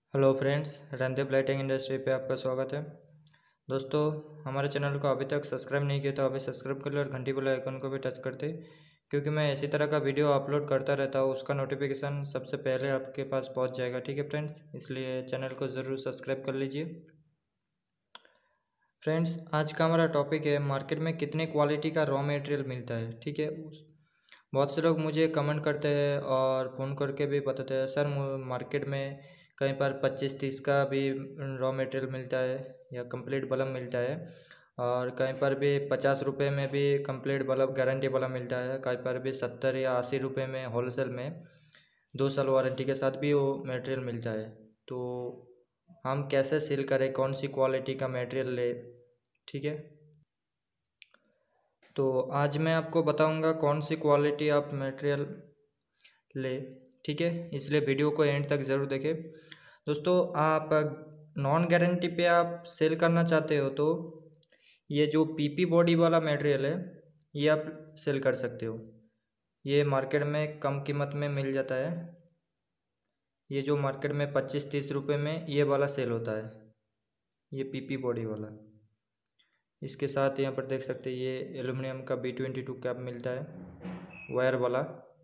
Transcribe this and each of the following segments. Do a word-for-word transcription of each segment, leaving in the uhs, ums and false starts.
Hello friends, Randeep lighting industry पे आपका स्वागत है। दोस्तों, हमारे चैनल को अभी तक सब्सक्राइब नहीं किया तो अभी सब्सक्राइब कर लो और घंटी वाले आइकन को भी टच कर दे, क्योंकि मैं इसी तरह का वीडियो अपलोड करता रहता हूँ। उसका नोटिफिकेशन सबसे पहले आपके पास पहुँच जाएगा। ठीक है फ्रेंड्स, इसलिए चैनल को ज़रूर सब्सक्राइब कर लीजिए। फ्रेंड्स, आज का हमारा टॉपिक है मार्केट में कितने क्वालिटी का रॉ मटेरियल मिलता है। ठीक है, बहुत से लोग मुझे कमेंट करते हैं और फ़ोन करके भी बताते हैं, सर मार्केट में कहीं पर पच्चीस तीस का भी रॉ मटेरियल मिलता है या कंप्लीट बल्ब मिलता है, और कहीं पर भी पचास रुपये में भी कंप्लीट बल्ब गारंटी वाला मिलता है, कहीं पर भी सत्तर या अस्सी रुपये में होलसेल में दो साल वारंटी के साथ भी वो मटेरियल मिलता है। तो हम कैसे सेल करें, कौन सी क्वालिटी का मटेरियल ले। ठीक है, तो आज मैं आपको बताऊंगा कौन सी क्वालिटी आप मटेरियल ले। ठीक है, इसलिए वीडियो को एंड तक ज़रूर देखें। दोस्तों, आप नॉन गारंटी पे आप सेल करना चाहते हो तो ये जो पीपी बॉडी वाला मटेरियल है ये आप सेल कर सकते हो। ये मार्केट में कम कीमत में मिल जाता है। ये जो मार्केट में पच्चीस तीस रुपये में ये वाला सेल होता है, ये पीपी बॉडी वाला। इसके साथ यहाँ पर देख सकते हैं ये एल्युमिनियम का बी ट्वेंटी टू कैप मिलता है, वायर वाला।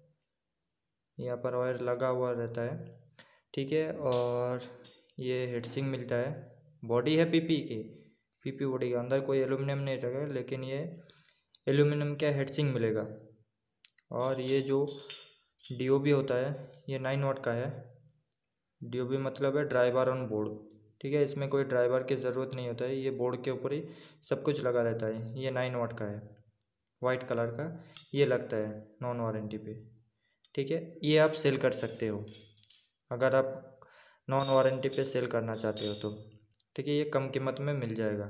यहाँ पर वायर लगा हुआ रहता है। ठीक है, और ये हेडसिंग मिलता है। बॉडी है पीपी की, पीपी बॉडी के अंदर कोई एल्युमिनियम नहीं रहेगा, लेकिन ये एल्युमिनियम का हेडसिंग मिलेगा। और ये जो डीओबी होता है ये नाइन वाट का है। डीओबी मतलब है ड्राइवर ऑन बोर्ड। ठीक है, इसमें कोई ड्राइवर की ज़रूरत नहीं होता है, ये बोर्ड के ऊपर ही सब कुछ लगा रहता है। ये नाइन वाट का है, वाइट कलर का, ये लगता है नॉन वारंटी पे। ठीक है, ये आप सेल कर सकते हो अगर आप नॉन वारंटी पे सेल करना चाहते हो तो। ठीक है, ये कम कीमत में मिल जाएगा।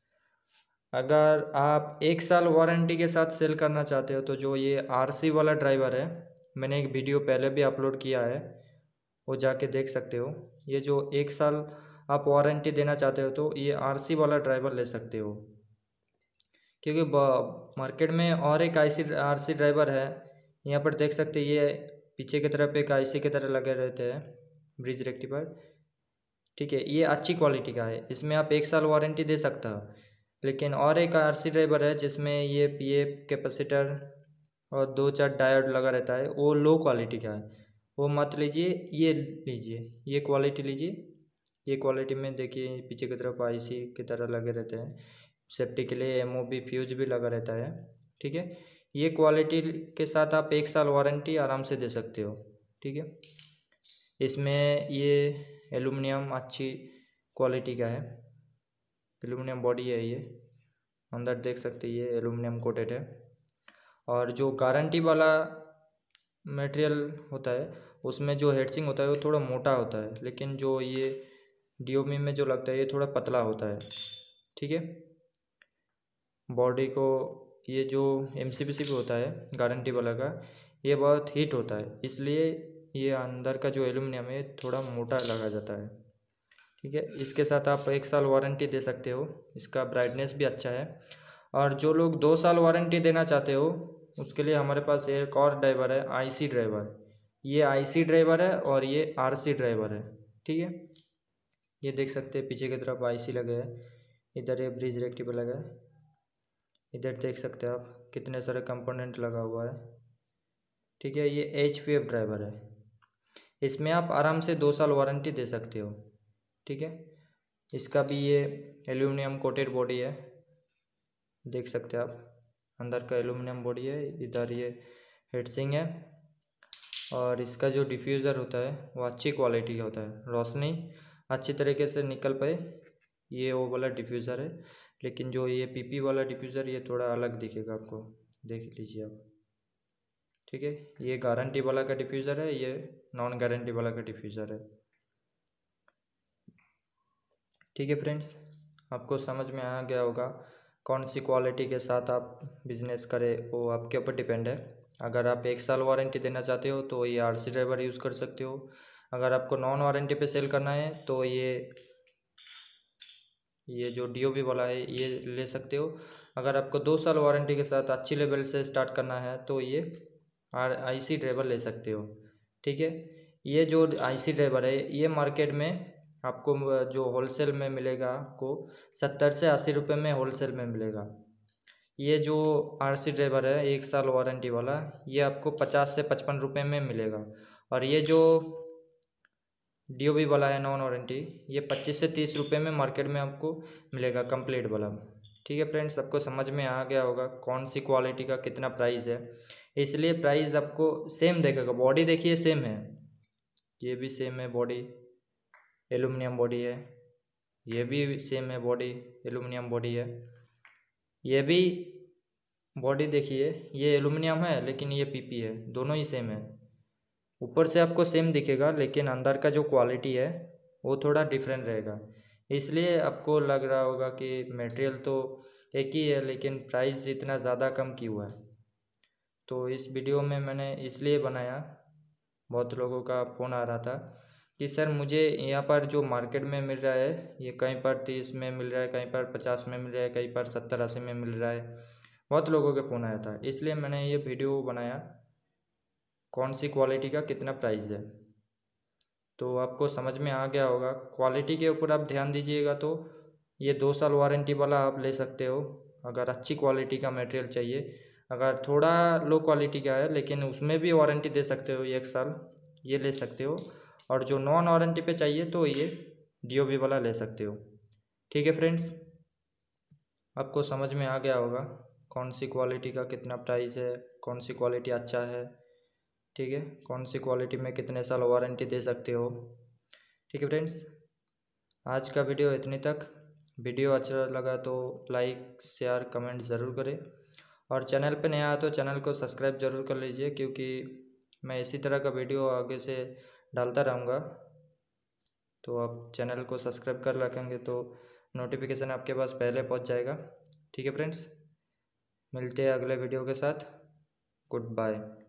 अगर आप एक साल वारंटी के साथ सेल करना चाहते हो तो जो ये आरसी वाला ड्राइवर है, मैंने एक वीडियो पहले भी अपलोड किया है, वो जाके देख सकते हो। ये जो एक साल आप वारंटी देना चाहते हो तो ये आरसी वाला ड्राइवर ले सकते हो, क्योंकि मार्केट में और एक आईसी आरसी ड्राइवर है। यहाँ पर देख सकते हैं ये पीछे की तरफ एक आईसी की तरह लगे रहते हैं, ब्रिज रेक्टिफायर। ठीक है, ये अच्छी क्वालिटी का है, इसमें आप एक साल वारंटी दे सकता हो। लेकिन और एक आरसी ड्राइवर है जिसमें ये पीएफ कैपेसिटर और दो चार डायोड लगा रहता है, वो लो क्वालिटी का है, वो मत लीजिए। ये लीजिए, ये क्वालिटी लीजिए। ये क्वालिटी में देखिए पीछे की तरफ आईसी की तरह लगे रहते हैं, सेफ्टी के लिए एमओबी फ्यूज भी लगा रहता है। ठीक है, ये क्वालिटी के साथ आप एक साल वारंटी आराम से दे सकते हो। ठीक है, इसमें ये एल्युमिनियम अच्छी क्वालिटी का है, एल्युमिनियम बॉडी है। ये अंदर देख सकते हैं ये एल्युमिनियम कोटेड है। और जो गारंटी वाला मटेरियल होता है उसमें जो हेडसिंग होता है वो थोड़ा मोटा होता है, लेकिन जो ये डीओमी में जो लगता है ये थोड़ा पतला होता है। ठीक है, बॉडी को ये जो एम सी बी सी भी होता है गारंटी वाला का, ये बहुत हीट होता है, इसलिए ये अंदर का जो एल्युमिनियम है थोड़ा मोटा लगा जाता है। ठीक है, इसके साथ आप एक साल वारंटी दे सकते हो। इसका ब्राइटनेस भी अच्छा है। और जो लोग दो साल वारंटी देना चाहते हो उसके लिए हमारे पास एक और ड्राइवर है, आईसी ड्राइवर। ये आईसी ड्राइवर है और ये आरसी ड्राइवर है। ठीक है, ये देख सकते हैं पीछे की तरफ आईसी लगे हैं, इधर ये ब्रिज रेक्टिफायर लगा है, इधर देख सकते हैं आप कितने सारे कंपोनेंट लगा हुआ है। ठीक है, ये एच पी एफ ड्राइवर है, इसमें आप आराम से दो साल वारंटी दे सकते हो। ठीक है, इसका भी ये एल्युमिनियम कोटेड बॉडी है, देख सकते हैं आप अंदर का एल्युमिनियम बॉडी है, इधर ये हेडसिंग है। और इसका जो डिफ्यूज़र होता है वो अच्छी क्वालिटी का होता है, रोशनी अच्छी तरीके से निकल पाए, ये वो वाला डिफ्यूज़र है। लेकिन जो ये पीपी वाला डिफ्यूज़र ये थोड़ा अलग दिखेगा आपको, देख लीजिए आप। ठीक है, ये गारंटी वाला का डिफ्यूज़र है, ये नॉन गारंटी वाला का डिफ्यूज़र है। ठीक है फ्रेंड्स, आपको समझ में आ गया होगा कौन सी क्वालिटी के साथ आप बिज़नेस करें, वो आपके ऊपर डिपेंड है। अगर आप एक साल वारंटी देना चाहते हो तो ये आरसी ड्राइवर यूज़ कर सकते हो। अगर आपको नॉन वारंटी पे सेल करना है तो ये ये जो डीओबी वाला है ये ले सकते हो। अगर आपको दो साल वारंटी के साथ अच्छी लेवल से स्टार्ट करना है तो ये आर आईसी ड्राइवर ले सकते हो। ठीक है, ये जो आईसी ड्राइवर है ये मार्केट में आपको जो होलसेल में मिलेगा आपको सत्तर से अस्सी रुपये में होलसेल में मिलेगा। ये जो आर सी ड्राइवर है एक साल वारंटी वाला, ये आपको पचास से पचपन रुपये में मिलेगा। और ये जो डी ओ बी वाला है नॉन वारंटी, ये पच्चीस से तीस रुपये में मार्केट में आपको मिलेगा कंप्लीट वाला। ठीक है फ्रेंड्स, आपको समझ में आ गया होगा कौन सी क्वालिटी का कितना प्राइस है। इसलिए प्राइस आपको सेम देखेगा। बॉडी देखिए सेम है, ये भी सेम है बॉडी, एल्युमिनियम बॉडी है। ये भी सेम है बॉडी, एल्युमिनियम बॉडी है। ये भी बॉडी देखिए, ये एल्युमिनियम है लेकिन ये पी पी है, दोनों ही सेम है। ऊपर से आपको सेम दिखेगा लेकिन अंदर का जो क्वालिटी है वो थोड़ा डिफरेंट रहेगा। इसलिए आपको लग रहा होगा कि मटेरियल तो एक ही है लेकिन प्राइस इतना ज़्यादा कम क्यों हुआ है। तो इस वीडियो में मैंने इसलिए बनाया, बहुत लोगों का फ़ोन आ रहा था कि सर मुझे यहाँ पर जो मार्केट में मिल रहा है ये कहीं पर तीस में मिल रहा है, कहीं पर पचास में मिल रहा है, कहीं पर सत्तर अस्सी में मिल रहा है। बहुत लोगों के फ़ोन आया था, इसलिए मैंने ये वीडियो बनाया कौन सी क्वालिटी का कितना प्राइस है। तो आपको समझ में आ गया होगा। क्वालिटी के ऊपर आप ध्यान दीजिएगा तो ये दो साल वारंटी वाला आप ले सकते हो अगर अच्छी क्वालिटी का मटेरियल चाहिए। अगर थोड़ा लो क्वालिटी का है लेकिन उसमें भी वारंटी दे सकते हो एक साल, ये ले सकते हो। और जो नॉन वारंटी पे चाहिए तो ये डी ओ बी वाला ले सकते हो। ठीक है फ्रेंड्स, आपको समझ में आ गया होगा कौन सी क्वालिटी का कितना प्राइस है, कौन सी क्वालिटी अच्छा है। ठीक है, कौन सी क्वालिटी में कितने साल वारंटी दे सकते हो। ठीक है फ्रेंड्स, आज का वीडियो इतने तक। वीडियो अच्छा लगा तो लाइक शेयर कमेंट ज़रूर करें, और चैनल पे नया है तो चैनल को सब्सक्राइब ज़रूर कर लीजिए, क्योंकि मैं इसी तरह का वीडियो आगे से डालता रहूँगा। तो आप चैनल को सब्सक्राइब कर रखेंगे तो नोटिफिकेशन आपके पास पहले पहुँच जाएगा। ठीक है फ्रेंड्स, मिलते हैं अगले वीडियो के साथ। Good bye.